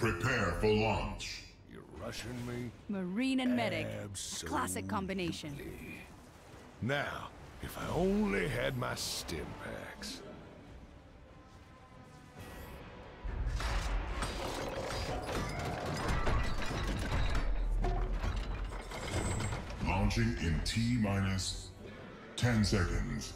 Prepare for launch. You're rushing me? Marine and medic. Absolutely. Classic combination. Now, if I only had my stim packs. Launching in T-minus 10 seconds.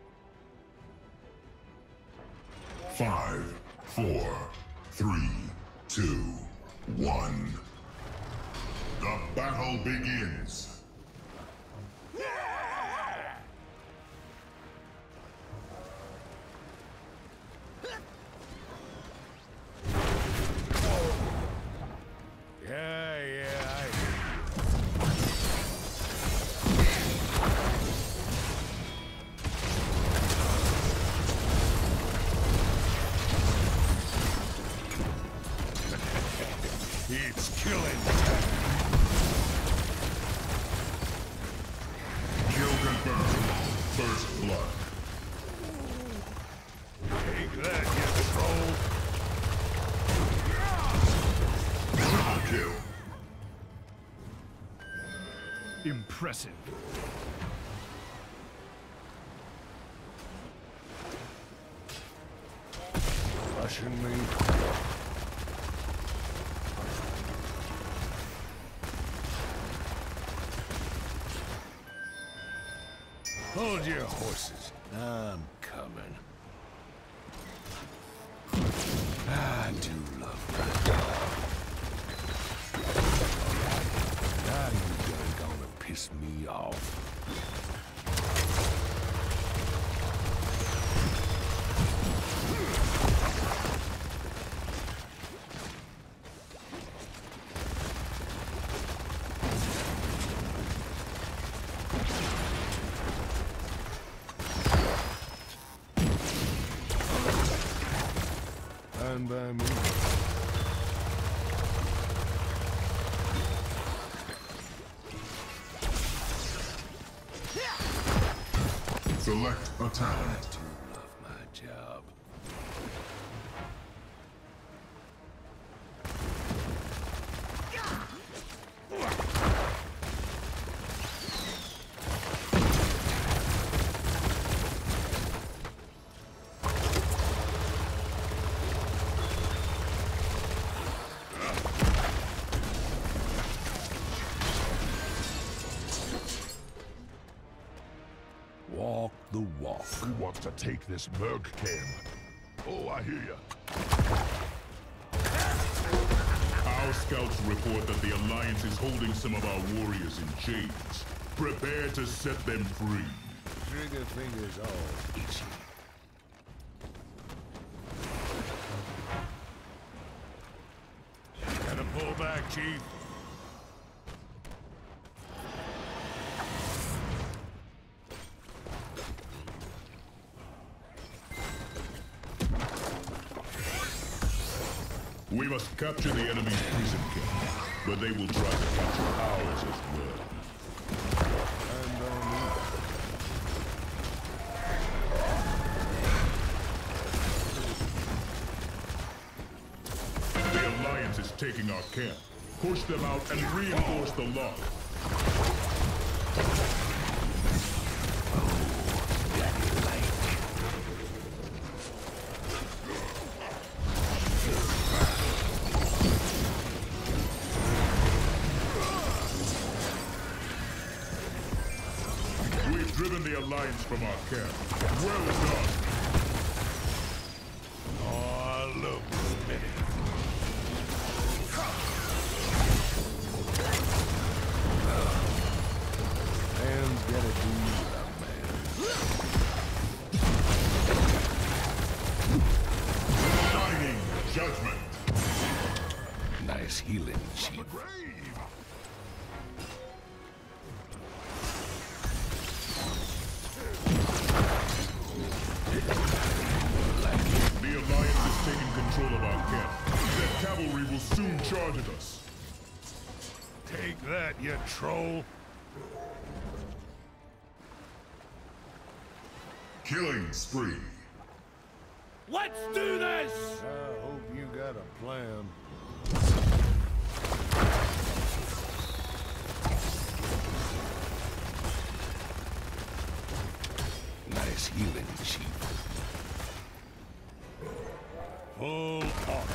5, 4, 3, 2, 1. The battle begins. It's killing. Kill confirmed. First blood. Take that, you troll. Triple kill. Impressive. Rushing me. Hold your horses. I'm coming. I do love that dog. Now you done gonna piss me off. Fine by me. Select a I talent. do love my job. Walk the walk. Who wants to take this Merc camp? Oh, I hear ya. Our scouts report that the Alliance is holding some of our warriors in chains. Prepare to set them free. Trigger fingers all itchy. Gotta pull back, Chief. We must capture the enemy's prison camp, but they will try to capture ours as well. And on me. The Alliance is taking our camp. Push them out and reinforce the lock. We've driven the Alliance from our camp. Well done. Oh, look, minute. Man's gotta do a man. Shining judgment. Nice healing, Chief. The Alliance is taking control of our camp. Their cavalry will soon charge at us. Take that, you troll. Killing spree. Let's do this! I hope you got a plan. Nice healing, Chief. Full honor.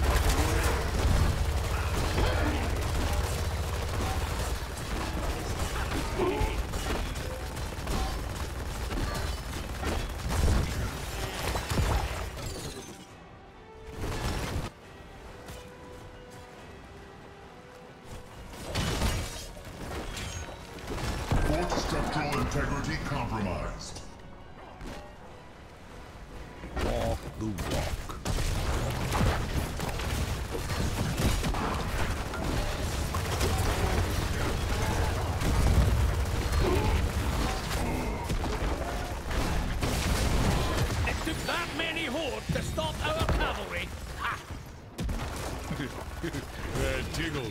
Fort structural integrity compromised. Walk the walk. It took that many hordes to stop our cavalry. Ha! Tiggled.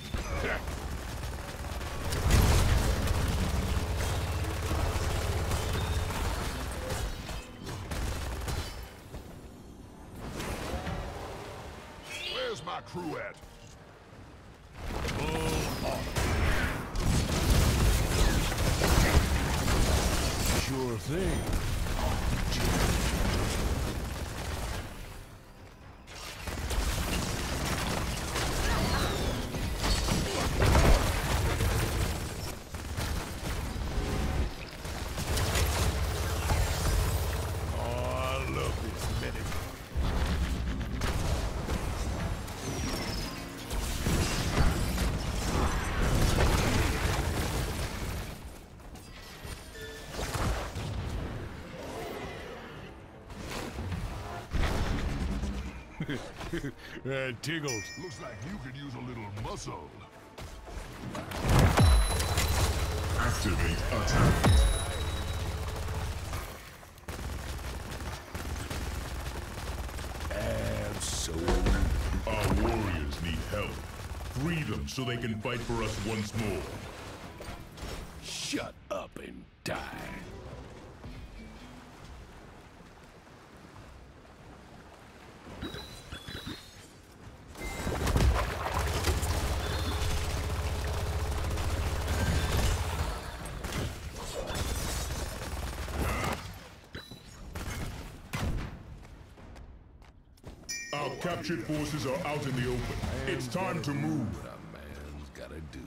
Where's my crew at? Sure thing. Oh, I love this medic. Tiggled. Looks like you could use a little muscle. Activate attack. Absolutely. Our warriors need help. Free them so they can fight for us once more. Shut up and die. Our captured forces are out in the open. It's time to move. What a man's gotta do.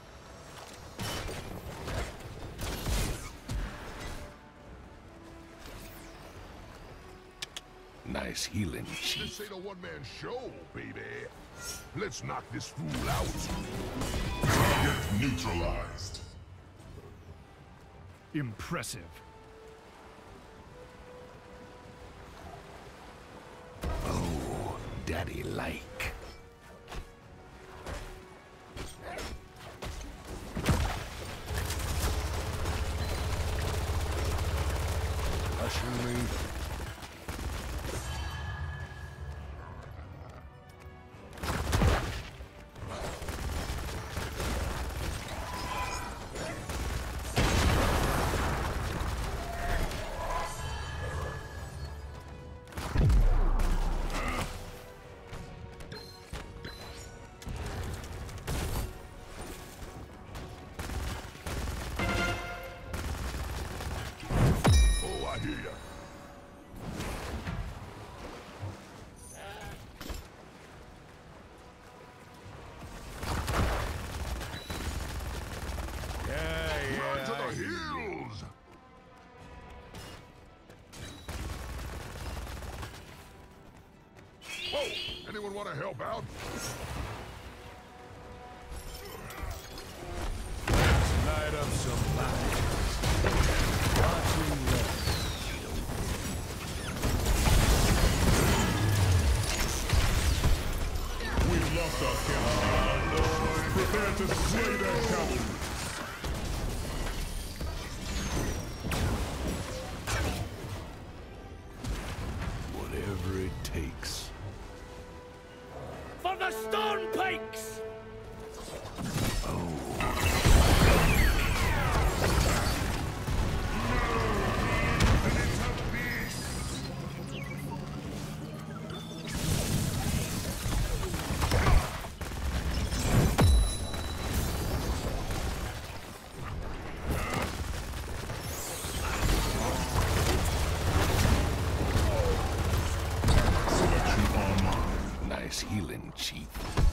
Nice healing, Chief. This ain't a one-man show, baby. Let's knock this fool out. Target neutralized. Impressive. Oh, daddy-like. Usher me. Oh, I hear ya. Run to the hills! Whoa! Anyone want to help out? Light up some lights. Watching love. We've lost our cavalry. Prepare to slay their cavalry. Whatever it takes. For the Stone Peaks! Nice healing, Chief.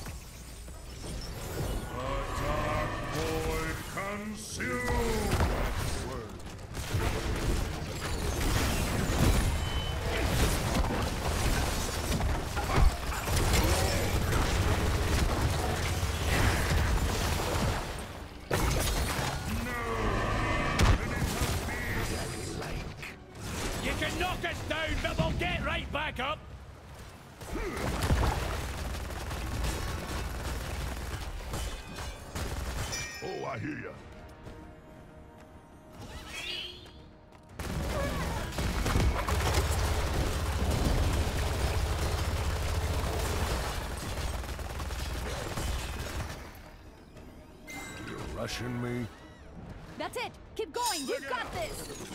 Dark void consume! You can knock us down, but we'll get right back up. Oh, I hear ya. You're rushing me? That's it. Keep going. You've got this.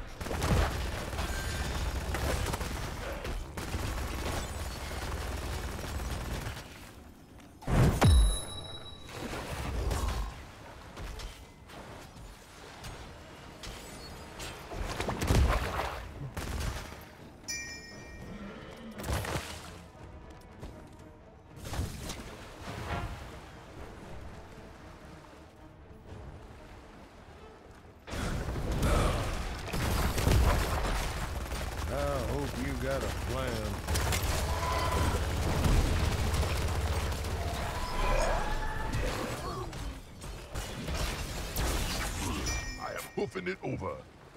I hope you got a plan. I am hoofing it over.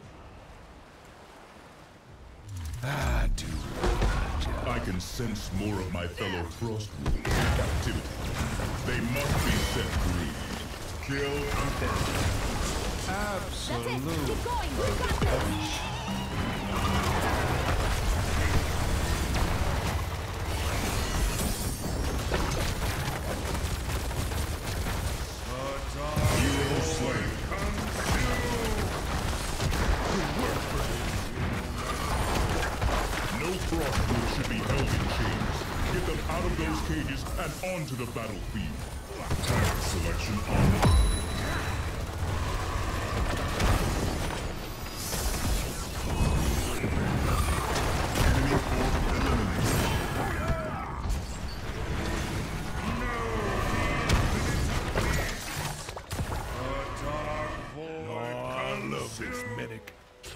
I do. I can sense more of my fellow Frostwood in captivity. They must be set free. Kill and burn. That's it. Absolutely. Keep going. You've got this. Hero slain. No Frostwood should be held in chains. Get them out of those cages and onto the battlefield. Target selection on. Enemy orb eliminated. I love this medic.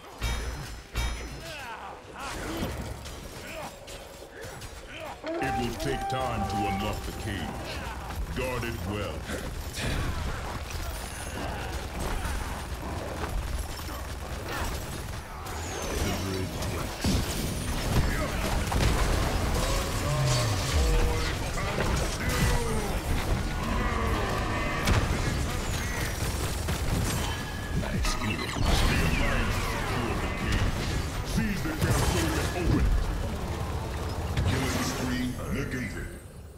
It will take time to unlock the cage. Guard it well. Nice healing. The Alliance secure the cage. Seize the castle and open it. Killing spree negated.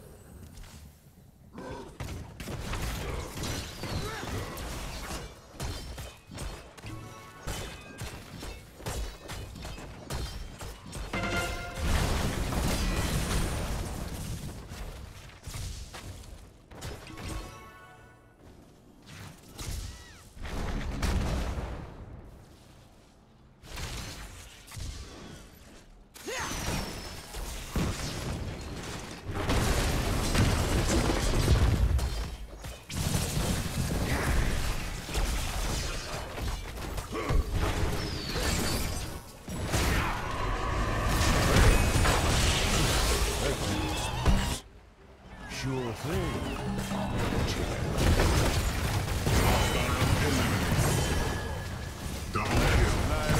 Sure thing. Double kill.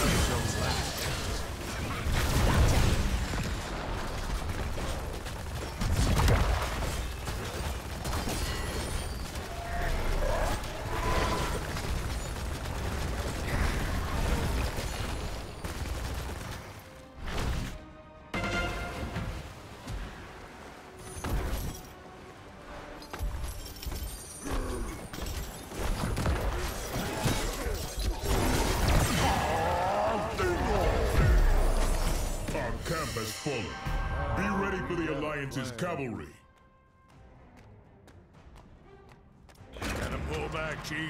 Our camp has fallen. Be ready for the Alliance's cavalry. Gotta pull back, Chief.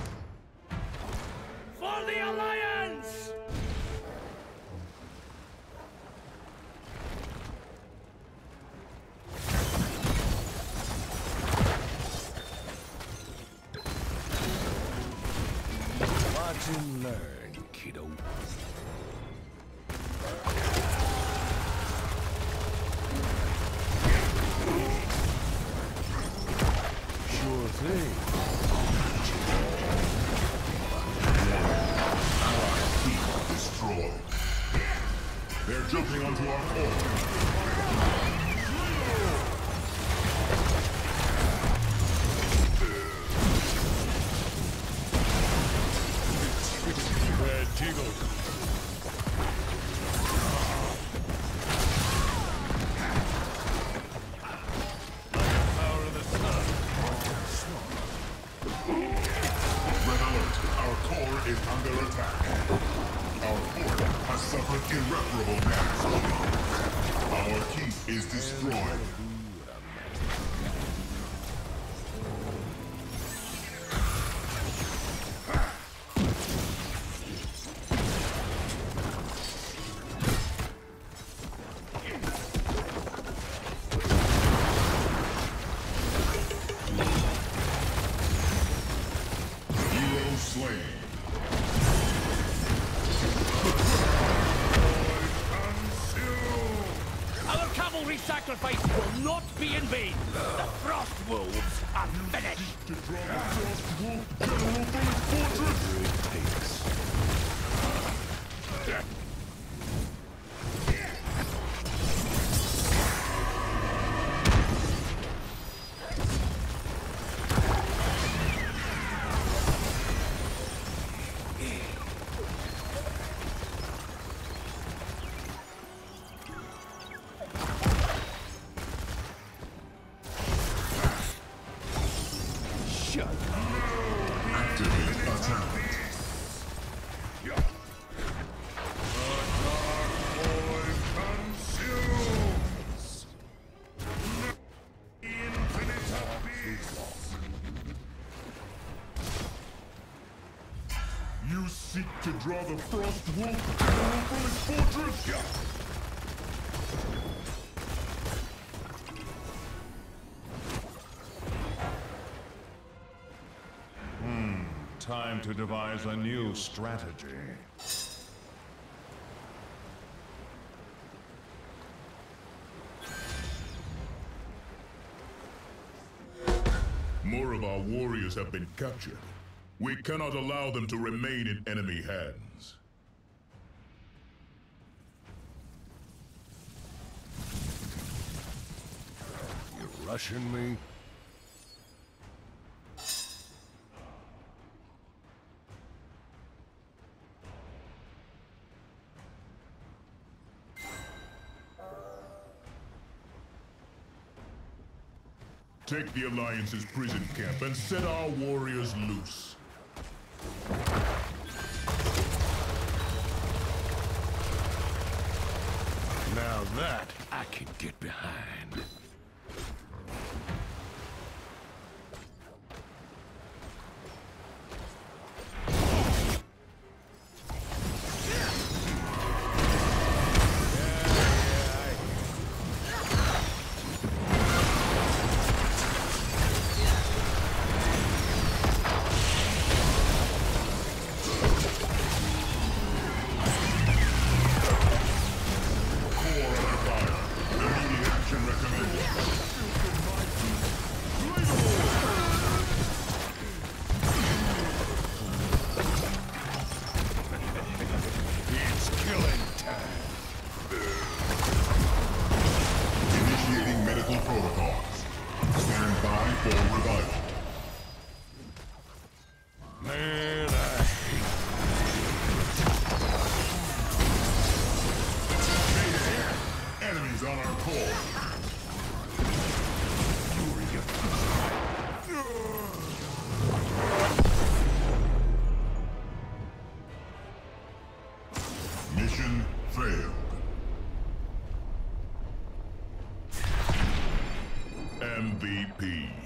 For the Alliance! Watch and learn, kiddo. Sure thing. Destroyed. They're jumping onto our core. Bad jiggles. Power of the sun. Red alert. Our core is under attack. Our fort has suffered irreparable damage. Our keep is destroyed. Hero slain. Our cavalry sacrifice will not be in vain. The Frost Wolves are finished. To draw the Frost Wolf General from his fortress. Activate attack. You seek to draw the Frost Wolf General from his fortress? Time to devise a new strategy. More of our warriors have been captured. We cannot allow them to remain in enemy hands. You're rushing me? Take the Alliance's prison camp and set our warriors loose. Now that I can get behind. Initiating medical protocols. Stand by for revival. Man, I hate Enemies on our core. Mission failed. MVP.